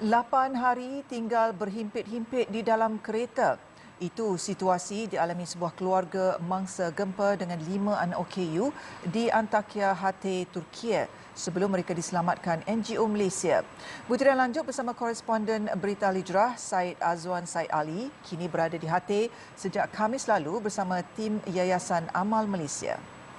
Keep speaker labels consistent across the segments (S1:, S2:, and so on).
S1: 8 hari tinggal berhimpit-himpit di dalam kereta. Itu situasi dialami sebuah keluarga mangsa gempa dengan 5 anak OKU di Antakya, Hatay, Turkiye sebelum mereka diselamatkan NGO Malaysia. Butiran lanjut bersama koresponden Berita Al Hijrah Said Azwan Said Ali kini berada di Hatay sejak Khamis lalu bersama tim Yayasan Amal Malaysia.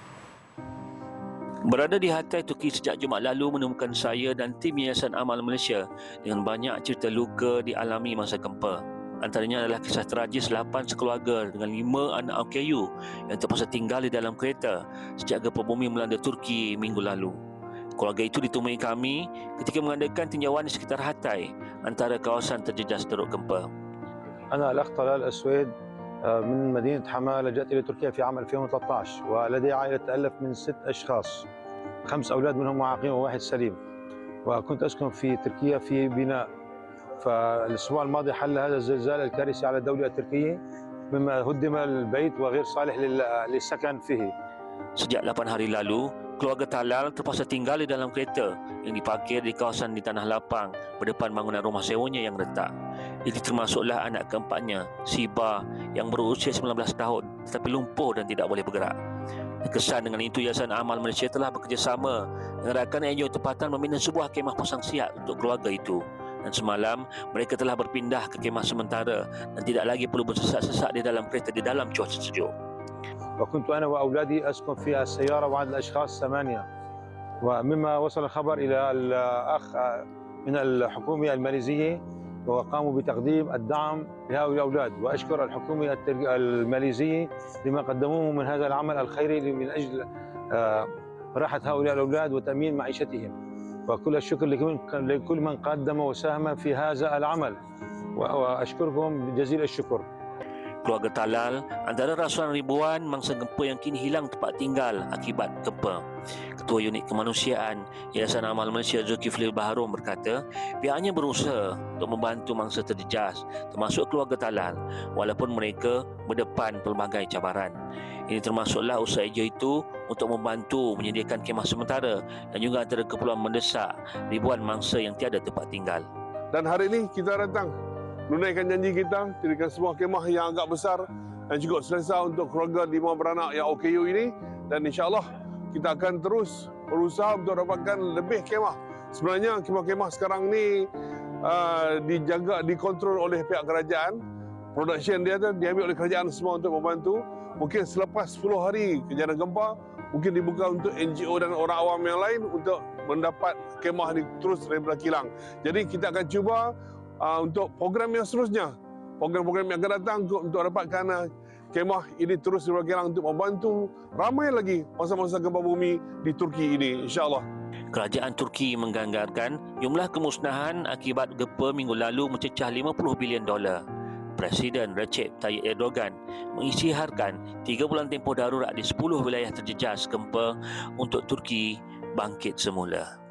S2: Berada di Hatay, Turki sejak Jumaat lalu menemukan saya dan tim Yayasan Amal Malaysia dengan banyak cerita luka dialami masa gempa. Antaranya adalah kisah tragis 8 sekeluarga dengan 5 anak OKU yang terpaksa tinggal di dalam kereta sejak gempa bumi melanda Turki minggu lalu. Keluarga itu ditemui kami ketika mengadakan tinjauan di sekitar Hatay antara kawasan terjejas teruk gempa.
S3: أنا الأخ طلال الأسود من مدينة حما. لجأت إلى تركيا في عام 2013 ولدي عائلة تألف من 6 أشخاص، 5 أولاد منهم معاقين وواحد سليم، وكنت أسكن في تركيا في بناء. فالأسبوع الماضي حل هذا الزلزال الكارثي على الدولة التركية مما هدم البيت وغير صالح للسكن فيه.
S2: Sejak 8 hari lalu, keluarga Talal terpaksa tinggal di dalam kereta yang diparkir di kawasan di Tanah Lapang berdepan bangunan rumah sewanya yang retak. Ini termasuklah anak keempatnya, Siba, yang berusia 19 tahun tetapi lumpuh dan tidak boleh bergerak. Terkesan dengan itu, Yayasan Amal Malaysia telah bekerjasama dengan rakan NGO tempatan membina sebuah kemah pasang siap untuk keluarga itu. Dan semalam, mereka telah berpindah ke kemah sementara dan tidak lagi perlu bersesak-sesak di dalam kereta di dalam cuaca sejuk.
S3: وكنت أنا وأولادي أسكن في السيارة وعدد الأشخاص 8. ومما وصل الخبر إلى الأخ من الحكومة الماليزية وقاموا بتقديم الدعم لهؤلاء الأولاد، وأشكر الحكومة الماليزية لما قدموه من هذا العمل الخيري من أجل راحة هؤلاء الأولاد وتأمين معيشتهم. وكل الشكر لكل من قدم وساهم في هذا العمل، وأشكركم جزيل الشكر.
S2: Keluarga Talal antara ratusan ribuan mangsa gempa yang kini hilang tempat tinggal akibat gempa. Ketua Unit Kemanusiaan Yayasan Amal Malaysia Zulkifli Baharum berkata, pihaknya berusaha untuk membantu mangsa terjejas termasuk keluarga Talal walaupun mereka berdepan pelbagai cabaran. Ini termasuklah usaha NGO itu untuk membantu menyediakan kemah sementara dan juga antara keperluan mendesak ribuan mangsa yang tiada tempat tinggal.
S4: Dan hari ini kita datang menunaikan janji kita, dirikan sebuah kemah yang agak besar dan cukup selesa untuk keluarga 5 beranak yang OKU ini, dan insyaAllah kita akan terus berusaha untuk dapatkan lebih kemah. Sebenarnya kemah-kemah sekarang ni dijaga, dikontrol oleh pihak kerajaan. Production dia diambil oleh kerajaan semua untuk membantu. Mungkin selepas 10 hari kejadian gempa, mungkin dibuka untuk NGO dan orang awam yang lain untuk mendapat kemah ini terus daripada kilang. Jadi kita akan cuba untuk program yang seterusnya, program-program yang akan datang untuk dapatkan kemah ini terus diperkirakan untuk membantu ramai lagi masa-masa gempa bumi di Turki ini, insyaAllah.
S2: Kerajaan Turki menganggarkan jumlah kemusnahan akibat gempa minggu lalu mencecah $50 bilion. Presiden Recep Tayyip Erdogan mengisytiharkan 3 bulan tempoh darurat di 10 wilayah terjejas gempa untuk Turki bangkit semula.